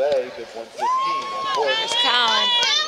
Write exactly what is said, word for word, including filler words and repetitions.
away. Good one fifteen on court. There's Colin.